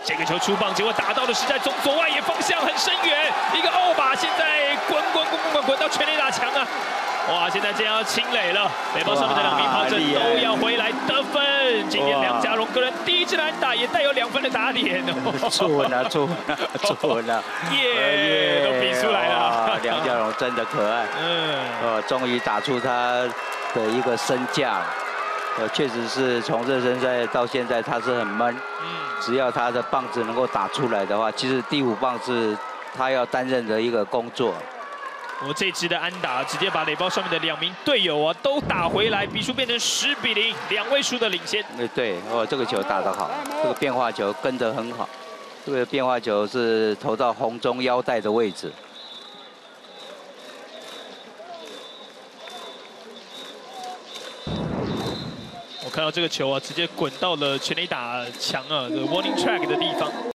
这个球出棒，结果打到的是在左外野方向，很深远，一个欧把，现在滚到全垒打墙啊！哇，现在这样要清垒了，垒包上面的两名跑者都要回来得分。今天梁家荣个人第1支安打，也带有2分的打点哦。 坐稳了，坐稳了， 耶，都比出来了。 梁家荣真的可爱，终于打出他的一个身价。确实是从热身赛到现在，他是很闷。只要他的棒子能够打出来的话，其实第5棒是他要担任的一个工作。 我这支的安打直接把垒包上面的2名队友啊都打回来，比数变成10比0，2位数的领先。 对，这个球打得好，这个变化球跟得很好，这个变化球是投到红中腰带的位置。 我看到这个球啊，直接滚到了全垒打墙啊，这 warning track 的地方。